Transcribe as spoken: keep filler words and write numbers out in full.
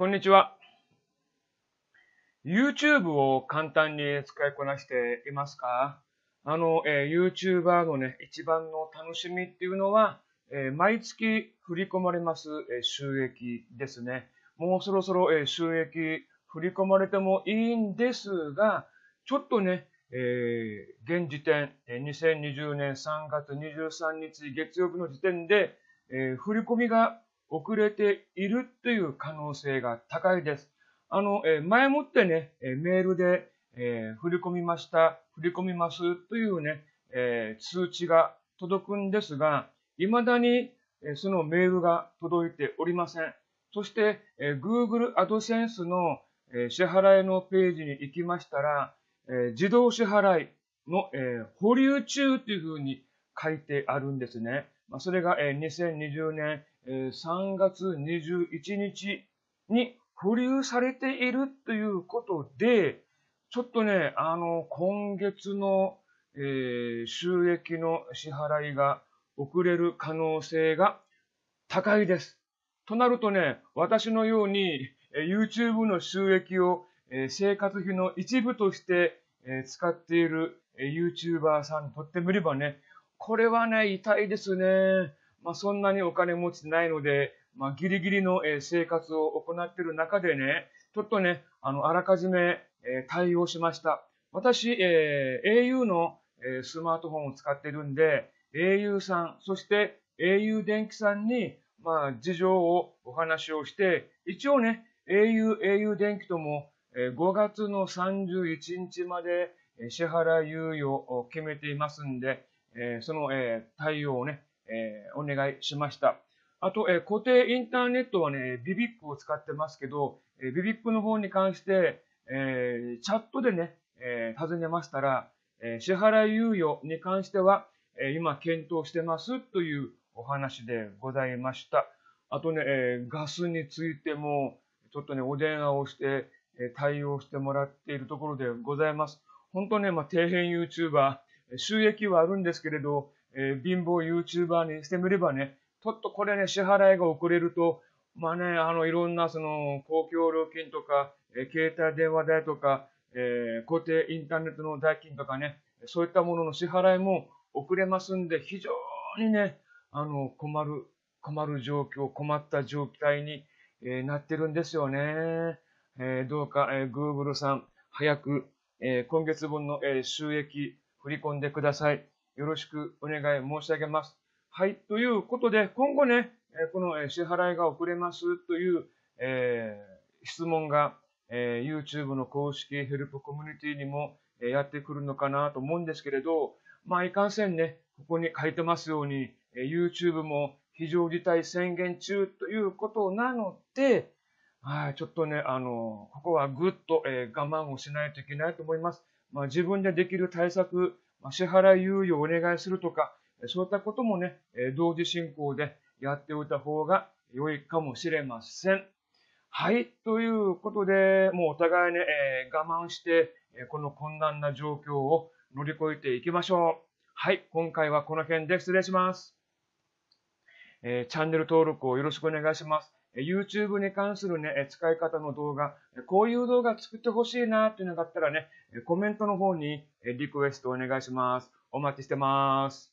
こんにちは。YouTube を簡単に使いこなしていますか？あの、えー YouTuber のね、一番の楽しみっていうのは、えー毎月振り込まれます、えー収益ですね。もうそろそろ、えー収益振り込まれてもいいんですが、ちょっとね、えー現時点、えーにせんにじゅうねんさんがつにじゅうさんにち月曜日の時点で、えー振り込みが遅れているという可能性が高いです。あの、えー前もってね、えーメールで、えー振り込みました、振り込みますというね、えー通知が届くんですが、未だに、えーそのメールが届いておりません。そして、えー Google AdSense の、えー支払いのページに行きましたら、えー自動支払いの、えー保留中というふうに書いてあるんですね。まあ、それが、えーにせんにじゅうねん、えーさんがつにじゅういちにちに保留されているということで、ちょっとね、あの、今月の、えー収益の支払いが遅れる可能性が高いです。となるとね、私のようにえー YouTube の収益をえー生活費の一部としてえー使っているえー YouTuber さんにとってみればね、これはね、痛いですね。まあ、そんなにお金持ちないので、まあ、ギリギリのえー生活を行っている中でね、ちょっとね、あの、あらかじめえー対応しました。私、えー au のえースマートフォンを使っているんで、au さん、そして au 電気さんにまあ、事情をお話をして、一応ね、au、au 電気ともえーごがつのさんじゅういちにちまでえー支払い猶予を決めていますんで、えーそのえー対応をね、えーお願いしました。あと、えー固定インターネットはね、ビビックを使ってますけど、えービビックの方に関して、えーチャットでね、えー尋ねましたら、えー支払い猶予に関しては、えー今検討してますというお話でございました。あとね、えーガスについても、ちょっとね、お電話をして、えー対応してもらっているところでございます。本当ね、まあ、底辺 YouTuber、収益はあるんですけれど、えー貧乏 YouTuber にしてみればね、ちょっとこれね、支払いが遅れると、まあね、あの、いろんなその、公共料金とか、えー携帯電話代とか、えー固定インターネットの代金とかね、そういったものの支払いも遅れますんで、非常にね、あの、困る、困る状況、困った状態に、えーなってるんですよね。えーどうか、えー Google さん、早く、えー今月分の、えー収益振り込んでください。よろしくお願い申し上げます。はい。ということで、今後ね、えーこのえー支払いが遅れますという、えー質問が、えー YouTube の公式ヘルプコミュニティにも、えーやってくるのかなと思うんですけれど、まあ、いかんせんね、ここに書いてますように、えー YouTube も非常事態宣言中ということなので、はい、ちょっとね、あの、ここはぐっと、えー我慢をしないといけないと思います。まあ、自分でできる対策、まあ、支払い猶予をお願いするとか、えーそういったこともね、えー同時進行でやっておいた方が良いかもしれません。はい。ということで、もうお互いね、えー我慢して、えーこの困難な状況を乗り越えていきましょう。はい。今回はこの辺で失礼します。えーチャンネル登録をよろしくお願いします。えー YouTube に関するね、えー使い方の動画、えーこういう動画作ってほしいなっていうのがあったらね、えーコメントの方にえーリクエストお願いします。お待ちしてます。